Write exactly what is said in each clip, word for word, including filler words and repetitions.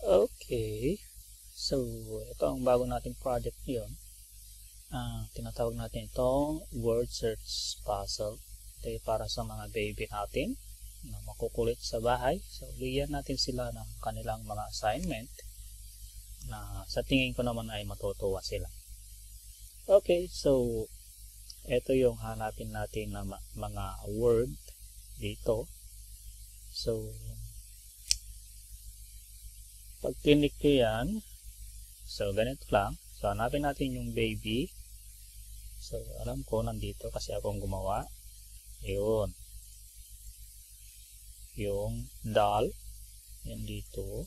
Okay. So, ito ang bago nating project ngayon. Uh, tinatawag natin itong word search puzzle. Ito ay para sa mga baby natin na makukulit sa bahay. So, bigyan natin sila ng kanilang mga assignment na sa tingin ko naman ay matutuwa sila. Okay, so ito yung hanapin natin na mga word dito. So, pag click ko yan, so ganito lang. So, hanapin natin yung baby. So, alam ko nandito kasi akong gumawa. Yun. Yung doll. Yan dito.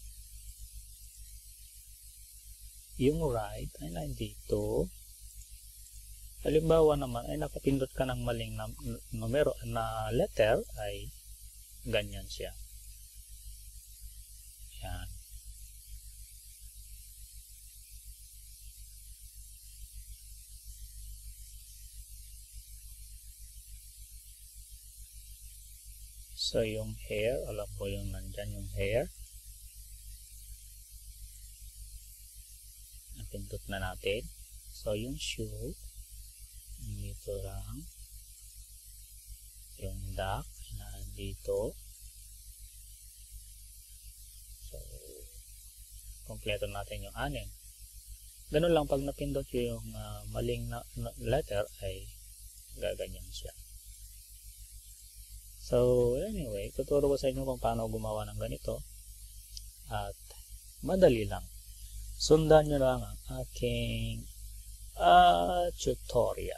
Yung ride ay nandito. Halimbawa naman ay nakapindot ka ng maling na, numero na letter ay ganyan siya. Yan. So, yung hair, alam ko yung nandyan yung hair. Napindot na natin. So, yung shoe, dito lang. Yung duck, nandito. So, kompleto natin yung anim. Ganun lang, pag napindot yung uh, maling na, na letter, ay gaganyan siya. So, anyway, tuturo ko sa inyo kung paano gumawa ng ganito. At, madali lang. Sundan nyo lang ang aking uh, tutorial.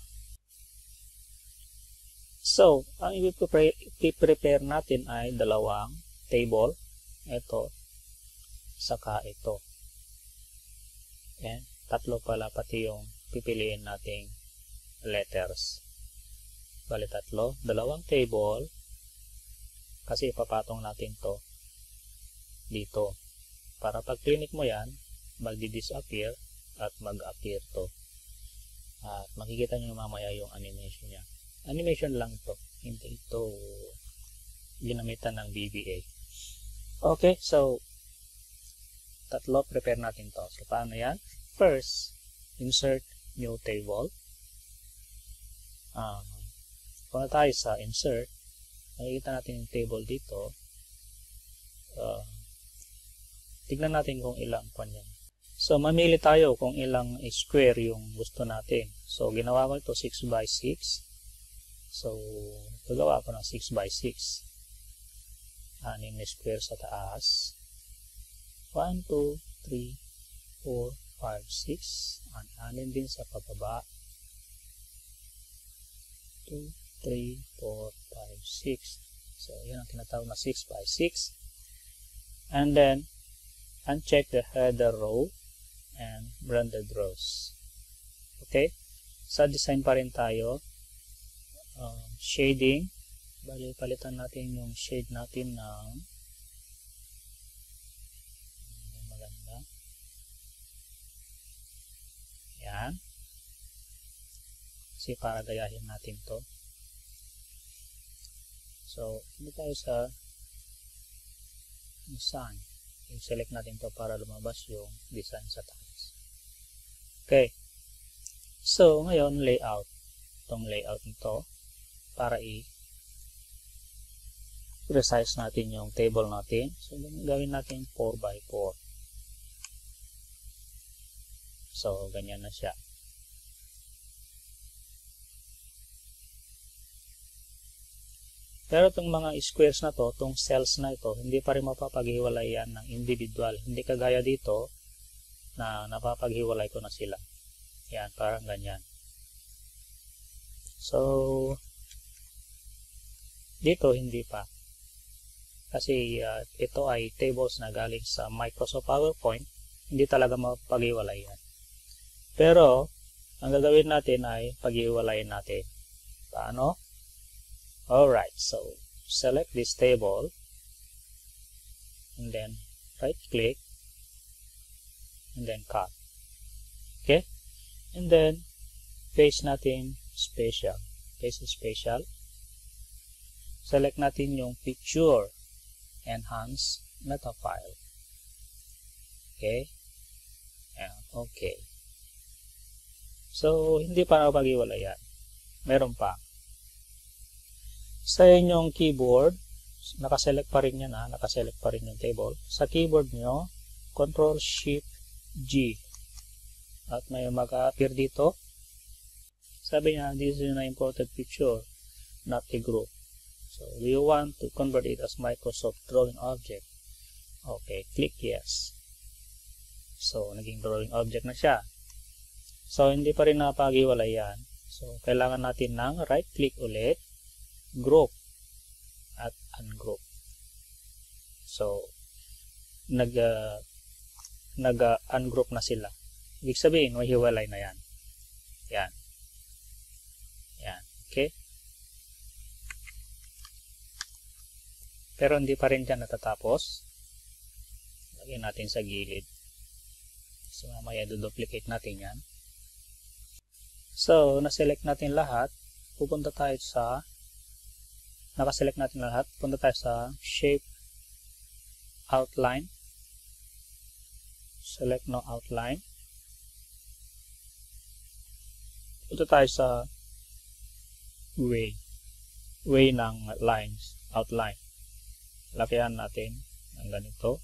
So, ang i-prepare natin ay dalawang table. Ito, saka ito. And, tatlo pala pati yung pipiliin nating letters. Bali tatlo, dalawang table kasi ipapatong natin to dito para pag click mo yan magdi-disappear at mag-appear to at makikita nyo mamaya yung animation nya. Animation lang to, hindi ito ginamitan ng V B A. Okay, so tatlo, prepare natin to. So paano yan? First, insert new table. um, Punta tayo sa insert, makikita natin yung table dito. Uh, tignan natin kung ilang pan yan. So, mamili tayo kung ilang square yung gusto natin. So, ginawa ko ito six by six. So, gagawa ko ng six by six. Anim na square sa taas. one, two, three, four, five, six. Anim din sa pababa. two, three, four, five, six. So, yan ang tinatawag na six by six. And then, uncheck the header row and branded rows. Okay? Sa design pa rin tayo. Um, shading. Bali, palitan natin yung shade natin ng maganda. Yan. Kasi para gayahin natin to. So, hindi tayo sa design. I-select natin to para lumabas yung design sa taas. Okay. So, ngayon, layout. Itong layout nito para i-resize natin yung table natin. So, gawin natin four by four. So, ganyan na siya. Pero itong mga squares na to, itong cells na ito, hindi pa rin mapapaghiwalay yan ng individual. Hindi kagaya dito na napapaghiwalay ko na sila. Yan, parang ganyan. So, dito hindi pa. Kasi uh, ito ay tables na galing sa Microsoft PowerPoint. Hindi talaga mapaghiwalay yan. Pero, ang gagawin natin ay paghiwalayin natin. Paano? Alright, so select this table and then right click and then cut. Okay? And then paste natin special. Paste special. Select natin yung picture enhance meta file. Okay? Ayan, okay. So, hindi pa napag-iwala yan. Meron pa. Sa inyong keyboard, nakaselect pa rin yan ha, nakaselect pa rin yung table. Sa keyboard nyo, Control Shift G. At may mag-appear dito. Sabi niya, this is an imported picture, not a group. So, do you want to convert it as Microsoft Drawing Object? Okay, click yes. So, naging drawing object na siya. So, hindi pa rin napag-iwalay yan. So, kailangan natin ng right-click ulit, group, at ungroup. So, nag, uh, nag-ungroup uh, na sila. Ibig sabihin, may hiwalay na yan. Yan. Yan. Okay? Pero hindi pa rin dyan natatapos. Lagyan natin sa gilid. So, mamaya do-duplicate natin yan. So, na-select natin lahat. Pupunta tayo sa, nakaselect natin lahat. Pupunta tayo sa Shape, Outline. Select no Outline. Punta tayo sa Way. Way ng lines, outline. Lakihan natin ng ganito.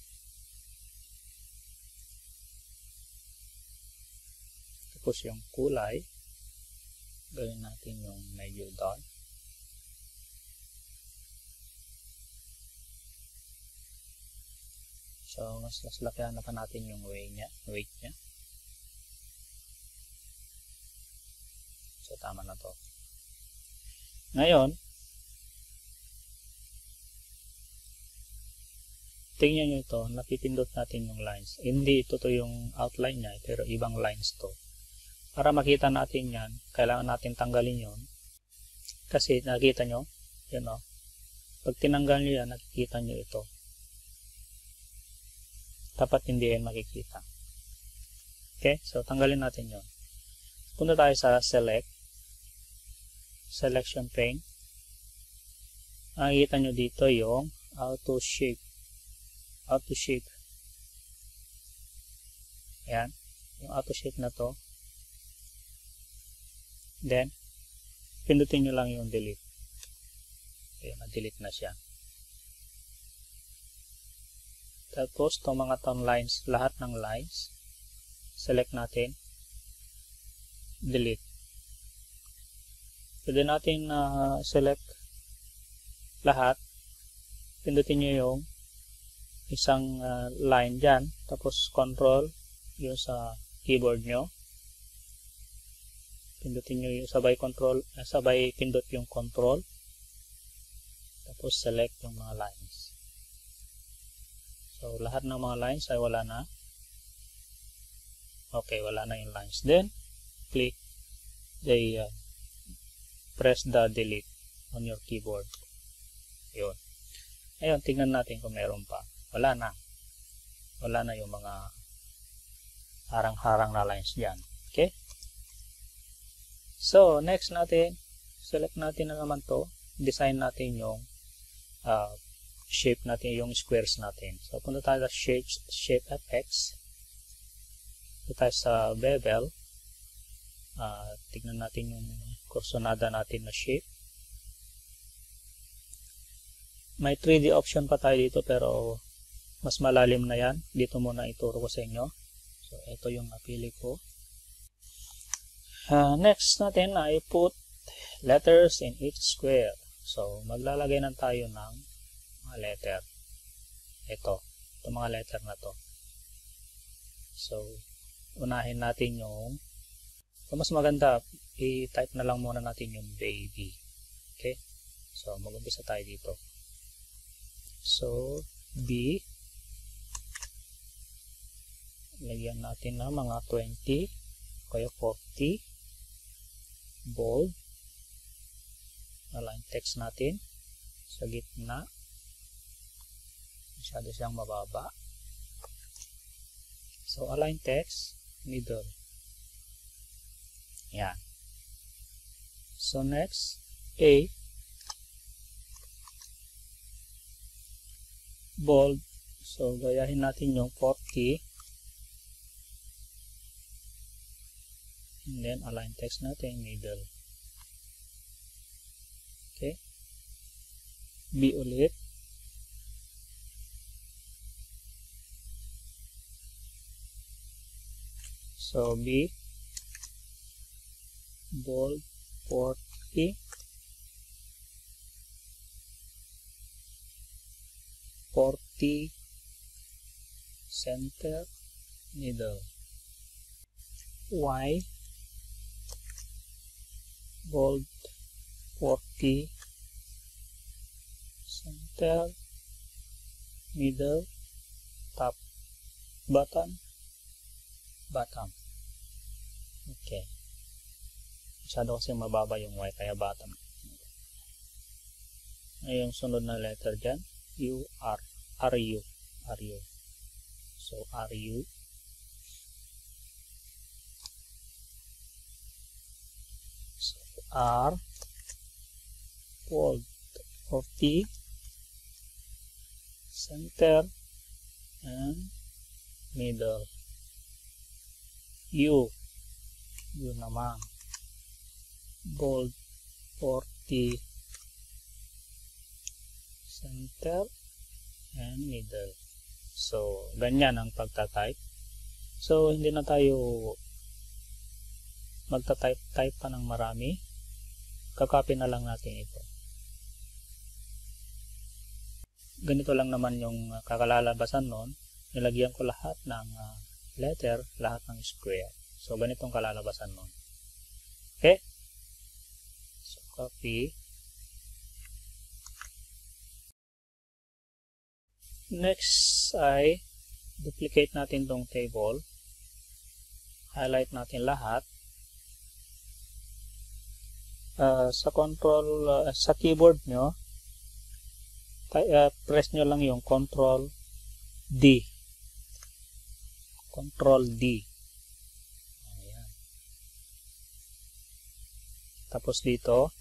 Tapos yung kulay, gawin natin yung medyo dark. So, mas mas lakihan na pa natin yung weight niya, weight niya. So, tama na to. Ngayon, tingnan nyo ito, napipindot natin yung lines. Hindi ito to yung outline niya, pero ibang lines to. Para makita natin yan, kailangan natin tanggalin yun. Kasi nakikita nyo, yun o. Pag tinanggal nyo yan, nakikita nyo ito. Dapat hindi yan makikita. Okay, so tanggalin natin yun. Punta tayo sa Select. Selection pane. Nakikita nyo dito yung Auto Shape. Auto Shape. Ayan. Yung Auto Shape na to. Then, pindutin nyo lang yung delete. Ayan, na-delete na siya. Tapos, itong mga tone lines, lahat ng lines, select natin, delete. Pwede natin uh, select lahat, pindutin nyo yung isang uh, line dyan, tapos control yung sa keyboard nyo. Pindutin nyo yung sabay control, uh, sabay pindot yung control. Tapos select yung mga lines. So, lahat ng mga lines ay wala na. Okay, wala na yung lines. Then, click the, uh, press the delete on your keyboard. Yun. Ayun, tignan natin kung meron pa. Wala na. Wala na yung mga harang-harang na lines dyan. Okay? So, next natin, select natin na naman to. Design natin yung uh, shape natin, yung squares natin. So, punta tayo sa Shape, shape F X. Punta tayo sa Bevel. Uh, tignan natin yung kursonada natin na shape. May three D option pa tayo dito, pero mas malalim na yan. Dito muna ituro ko sa inyo. So, ito yung napili ko. Uh, next natin ay put letters in each square. So, maglalagay na tayo ng mga letter. Ito. Itong mga letter na to. So, unahin natin yung so, mas maganda, i-type na lang muna natin yung baby. Okay? So, mag-umpisa tayo dito. So, B. Lagyan natin na mga twenty. Kaya forty. Bold. Align text natin sa gitna. Masyado siyang mababa. So, align text, middle. Yan. So, next, A. Bold, So, gayahin natin yung fourth key. And then, align text natin middle. Okay. B ulit. So, B. Bold, fourth key. forty, center, middle. Y. Bold, forty, center, middle, top, button, bottom. Okay. Masyado kasi mababa yung Y, kaya bottom. Yung sunod na letter dyan, U, R, R, U, R, U. So, R, U. So, R, bold, forty, center, and middle. U, U naman. Bold, forty, center, and middle. So, ganyan ang pagta-type. So, hindi na tayo magta-type-type pa ng marami. Kakopy na lang natin ito. Ganito lang naman yung kakalalabasan nun. Nilagyan ko lahat ng uh, letter, lahat ng square. So, ganitong kalalabasan nun. Okay? So, copy. Next ay duplicate natin tong table. Highlight natin lahat. Uh, sa control, uh, sa keyboard nyo, uh, press nyo lang yung control D. Control D. Ayan. Tapos dito,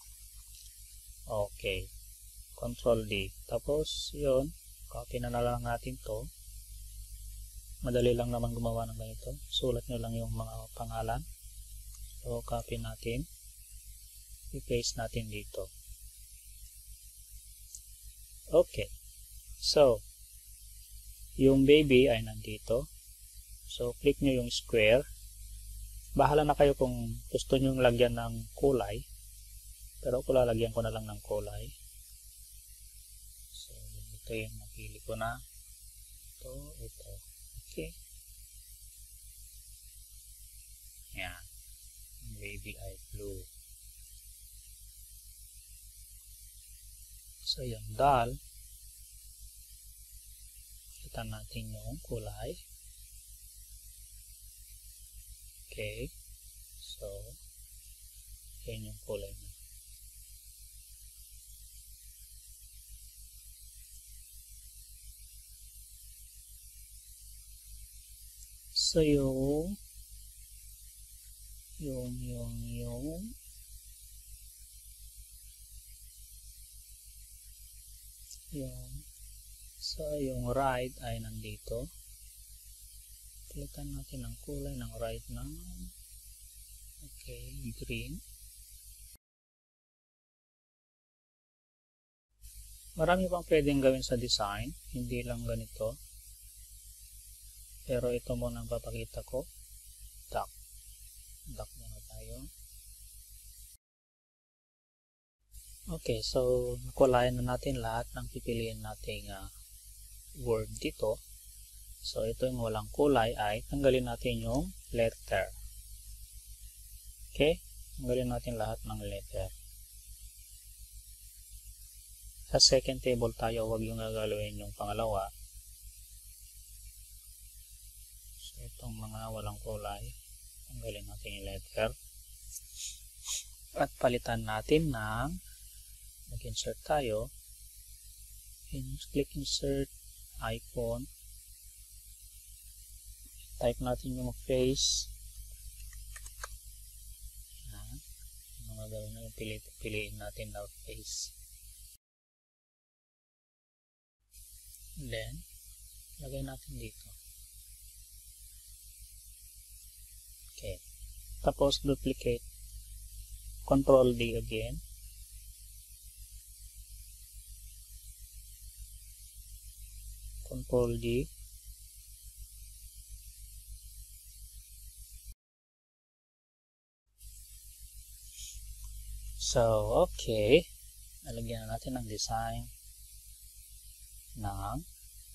okay. Control D. Tapos, yun, copy na na lang natin to. Madali lang naman gumawa ng ganito. Sulat nyo lang yung mga pangalan. So, copy natin. I-paste natin dito. Okay. So, yung baby ay nandito. So, click nyo yung square. Bahala na kayo kung gusto nyo lagyan ng kulay. Pero ako lalagyan ko na lang ng kulay. So, ito yung napili ko na. Ito, ito. Okay. Yan. Yung baby ay blue. So, yung doll, kita natin yung kulay. Okay. So, yan yung kulay niya. So, yung, yung, yung, yung, yung, so, yung right ay nandito. Pilitan natin ang kulay ng right na, okay, green. Marami pang pwedeng gawin sa design, hindi lang ganito. Pero ito muna ang papakita ko. Duck. Duck muna tayo. Okay, so nakulayan na natin lahat ng pipiliin nating uh, word dito. So ito yung walang kulay ay tanggalin natin yung letter. Okay, tanggalin natin lahat ng letter. Sa second table tayo, huwag yung gagawin yung pangalawa. So itong mga walang kulay, tanggalin natin yung letter. At palitan natin ng mag-insert tayo. In, click insert icon. Type natin yung face. Yan. Ano gagawin na yung pili, piliin natin na face. And then, Lagay natin dito. Okay. Tapos duplicate. Control D again. Control D. So, okay. Nalagyan na natin ng design ng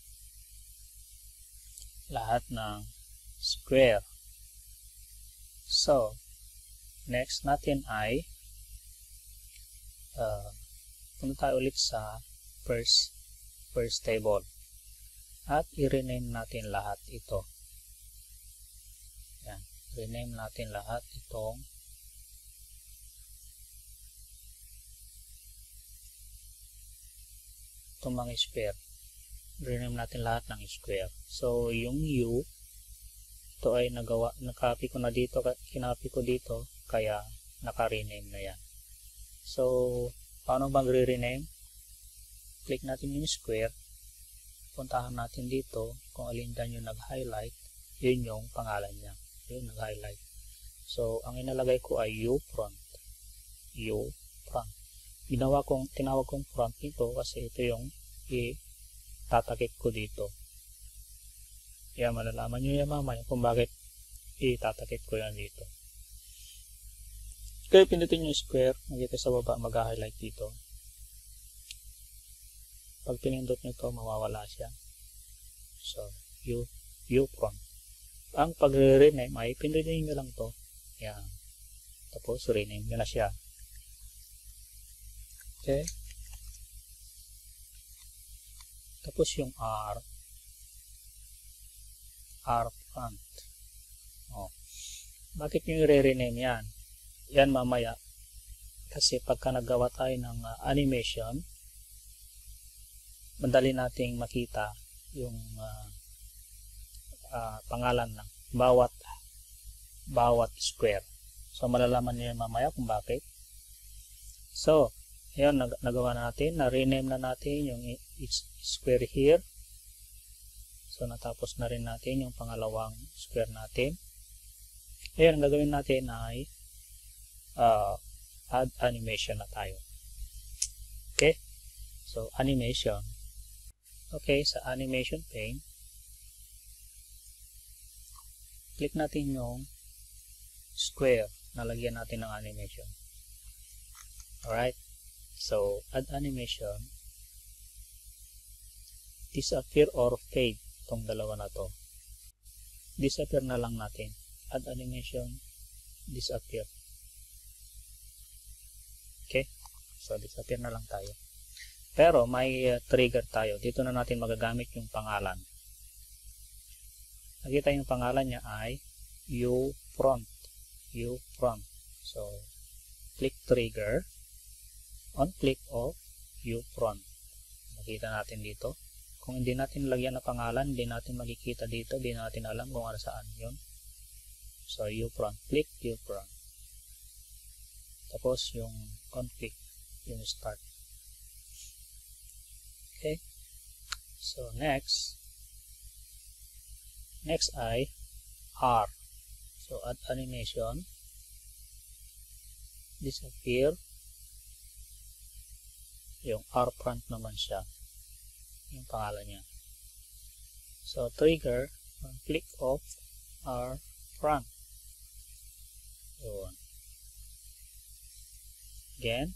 lahat ng square. So, next natin ay uh, punta tayo ulit sa first, first table at i-rename natin lahat ito. Yan. Rename natin lahat itong itong mga square. Rename natin lahat ng square. So, yung U, ito ay nagawa, nakopy ko na dito, kinopy ko dito, kaya naka-rename na yan. So, paano mag-rename? Click natin yung square, puntahan natin dito, kung alin dyan yung nag-highlight, yun yung pangalan niya. Yun, nag-highlight. So, ang inalagay ko ay U front. U front. Ginawa kong, tinawag kong front nito kasi ito yung itatakip ko dito. Kaya malalaman nyo yan mamaya kung bakit itatakip ko yan dito. Kaya pindutin yung square, magkita sa baba, mag-highlight dito. Pag pinindot nyo ito, mawawala siya. So, U, U front. Ang pag-rename ay pindutin nyo lang to. Yan. Tapos, rename nyo na siya. Okay. Tapos yung R. R front. Oh. Bakit nyo i-rename yan? Yan mamaya. Kasi pagka nagawa tayo ng uh, animation, madali nating makita yung uh, uh, pangalan ng bawat bawat square. So, malalaman nyo yan mamaya kung bakit. So, ayan, nag nagawa na natin, na-rename na natin yung square here. So, natapos na rin natin yung pangalawang square natin. Ayan, ang gagawin natin ay uh, add animation na tayo. Okay? So, animation. Okay, sa animation pane, click natin yung square na lagyan natin ng animation. Alright? So, add animation, disappear or fade, itong dalawa na to. Disappear na lang natin. Add animation, disappear. Okay? So, disappear na lang tayo. Pero, may uh, trigger tayo. Dito na natin magagamit yung pangalan. Nakita yung pangalan niya ay U front. U front. So, click trigger. On click of U front. Nakita natin dito. Kung hindi natin lagyan na pangalan, hindi natin makikita dito, hindi natin alam kung ano saan yun. So, U front. Click U front. Tapos, yung on click, yung start. Okay. So, next. Next ay R. So, add animation. Disappear. Yung R front naman siya. Yung pangalan niya. So, trigger, click off R front. Yun. Again.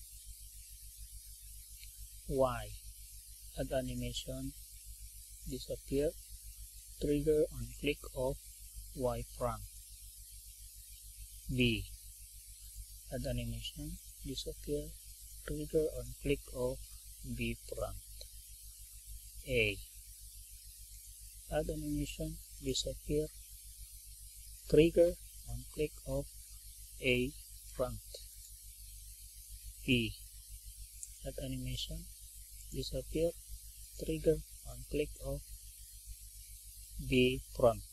Y. Add animation. Disappear. Trigger on click off Y front. B. Add animation. Disappear. Trigger on click of B front. A. Add animation, disappear, trigger on click of A front. B. Add animation, disappear, trigger on click of B front.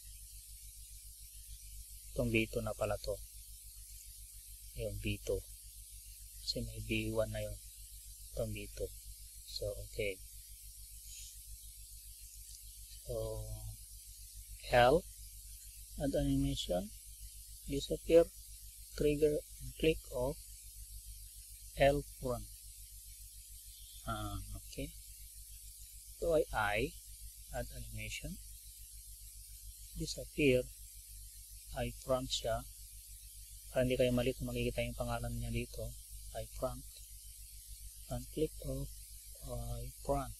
Itong B two na pala to. Yung B two. Kasi may B one na yun. Itong B two. So, okay. So L, add animation, disappear, trigger, and click of L front. Uh, okay. So I, I add animation, disappear, I front siya. Para hindi kayo malito, makikita yung pangalan niya dito, I front. And click of I front.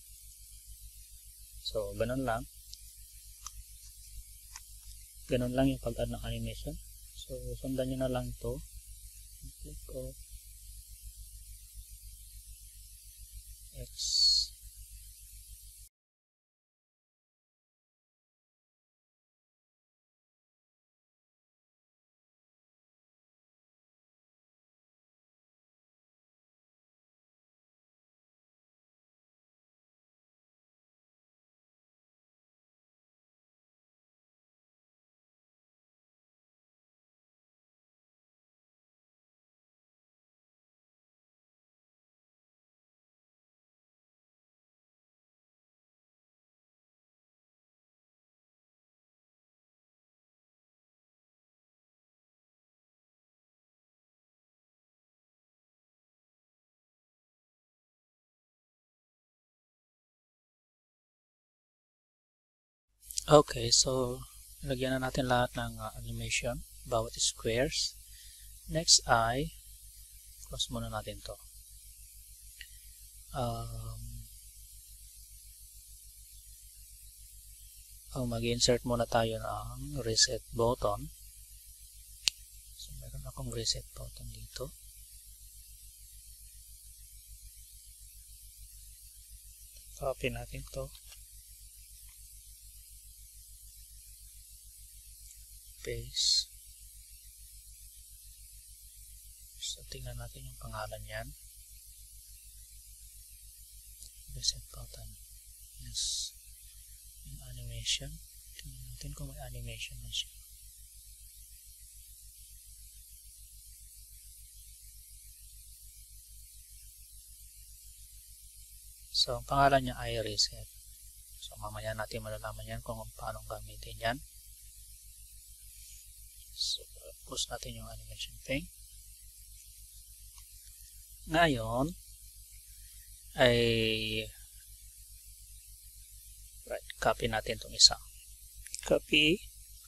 So, ganun lang. Ganun lang yung pag-add ng animation. So, sundan nyo na lang ito. Click of X. Okay, so lagyan na natin lahat ng uh, animation, bawat squares. Next ay, close muna natin to. Um, oh, mag-insert muna tayo ng reset button. So, meron akong reset button dito. Copy natin to. Paste. So, tingnan natin yung pangalan yan. Reset button. Yes. Yung animation. Tingnan natin kung may animation na siya. So, ang pangalan niya ay reset. So, mamaya natin malalaman yan kung paano gamitin yan. So, close natin yung animation thing. Ngayon, ay right, copy natin itong isa. Copy,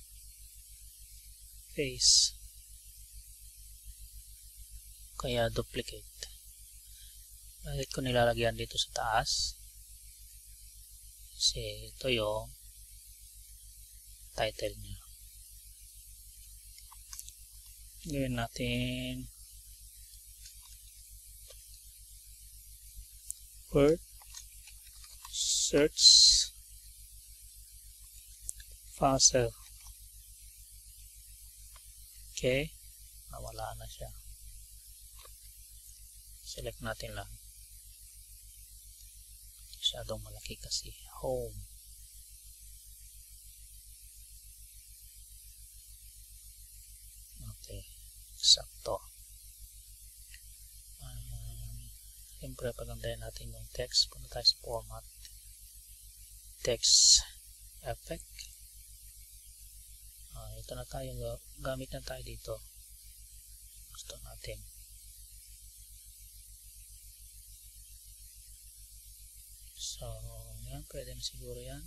paste, kaya duplicate. Bakit ko nilalagyan dito sa taas? Kasi ito yung title niya. Gawin natin word search fossil. Okay, nawala na siya. Select natin lang. Masyadong malaki kasi. Home. Okay, sakto. Um, Siyempre, pagandahin natin yung text. Punta tayo sa format. Text effect. Uh, ito na tayo. Gamit na tayo dito. Gusto natin. So, yan. Pwede na siguro yan.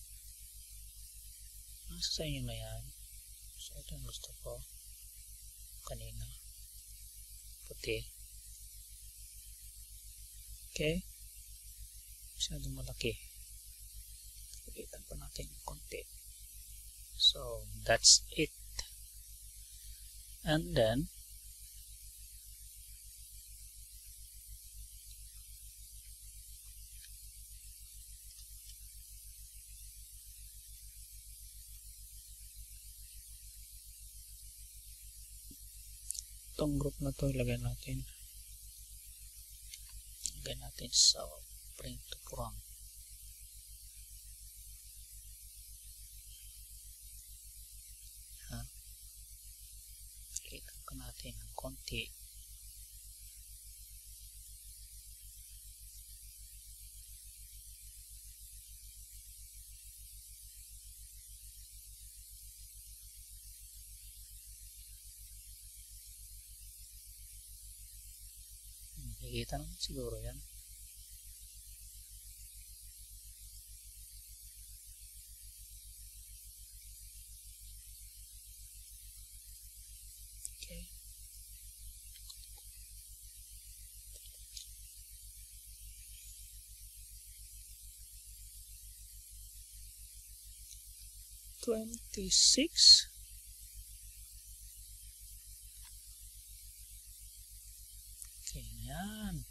Nasa sa inyo na yan. So, ito yung gusto ko. Kanina. Puti. Okay. Masyadong malaki. Pagkitan pa natin yung konti. So, that's it. And then, itong group na to ilagay natin. Ilagay natin sa print to front. Ha? Pagkitan pa natin ng konti. Nakikita naman siguro yan. Okay. twenty-six. Okay, yan.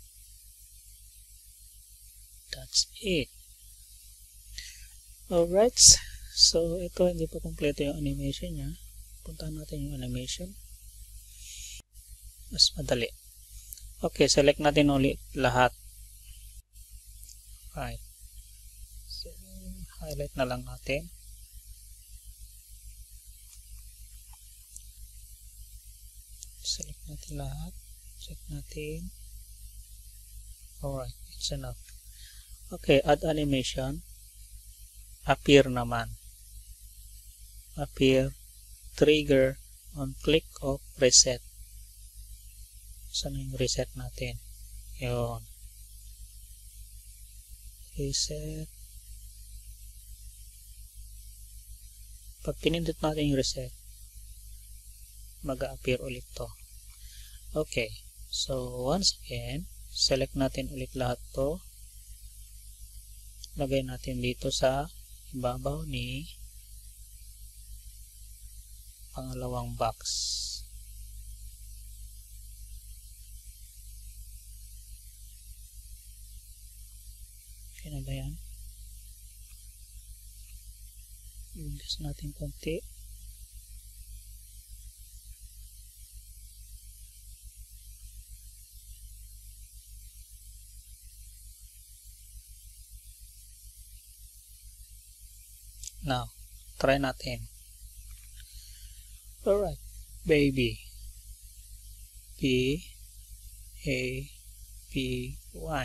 That's it. Alright. So, ito hindi pa kompleto yung animation niya. Puntahan natin yung animation. Mas madali. Okay, select natin ulit lahat. Right. So, highlight na lang natin. Select natin lahat. Check natin. Alright, it's enough. Okay, add animation. Appear naman. Appear. Trigger on click of reset. Saan yung reset natin? Yun. Reset. Pag pinindot natin yung reset, mag-a-appear ulit to. Okay. So, once again, select natin ulit lahat to. Lagay natin dito sa ibabaw ni pangalawang box. Okay na ba yan? Imbes natin konti. Now, try natin. Alright, baby. B A B Y.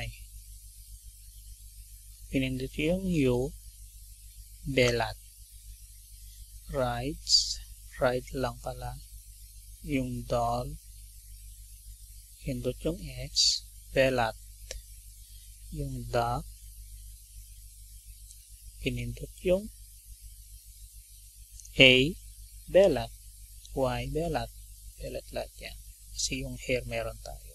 Pinindot yung U. Belat. Rides. Ride lang pala. Yung doll. Pindot yung X. Belat. Yung duck. Pinindot yung A. Belat. Y. Belat. Belat lahat yan. Kasi yung hair meron tayo.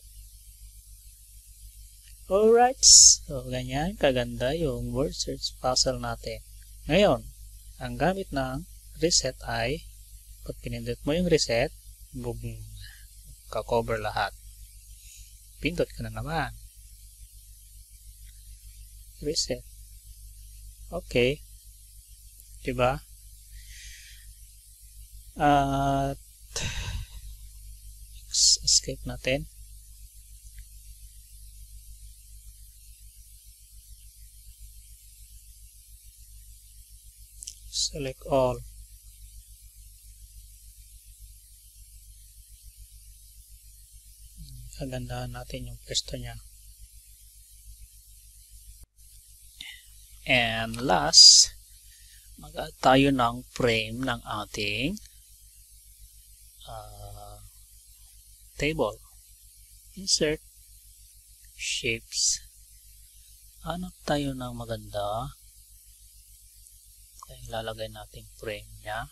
Alright. So, ganyan kaganda yung word search puzzle natin. Ngayon, ang gamit ng reset ay, pag pinindot mo yung reset, boom, ka-cover lahat. Pindot ka na naman. Reset. Okay. Diba? At, escape natin. Select all. Kagandahan natin yung pwesto niya. And last, mag-add tayo ng frame ng ating uh, table. Insert, shapes. Hanap tayo ng maganda. Kaya ilalagay natin frame niya.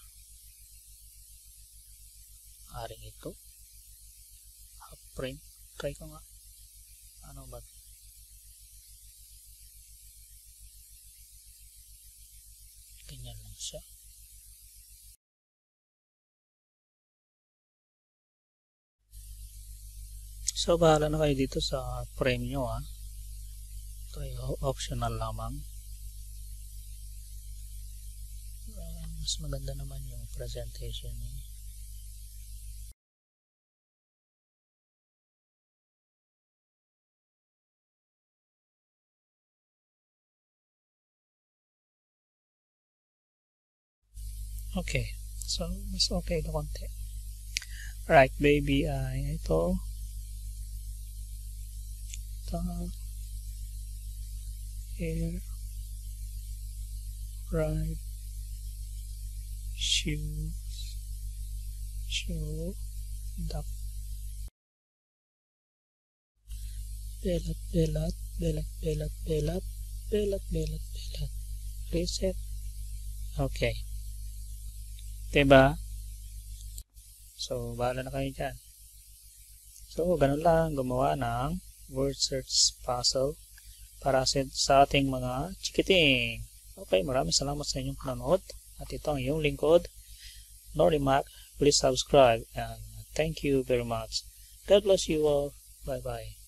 Aring ito. Half frame. Try ko nga. Ano ba? Ganyan lang siya. So, bahala na kayo dito sa frame nyo, ha. Ito ay optional lamang. Uh, mas maganda naman yung presentation niya. Okay. So, mas okay na konti. Right, baby ay ito. Ito. Hair. Right. Shoes. Shoe. Duck. belat, belat, belat, belat, belat, belat, belat, belat. Reset. Okay. Diba? So, bahala na kayo dyan. So, ganun lang gumawa ng word search puzzle para sa ating mga chikiting. Okay, maraming salamat sa inyong panonood. At ito ang iyong lingkod, Norimac. Please subscribe and thank you very much. God bless you all. Bye-bye.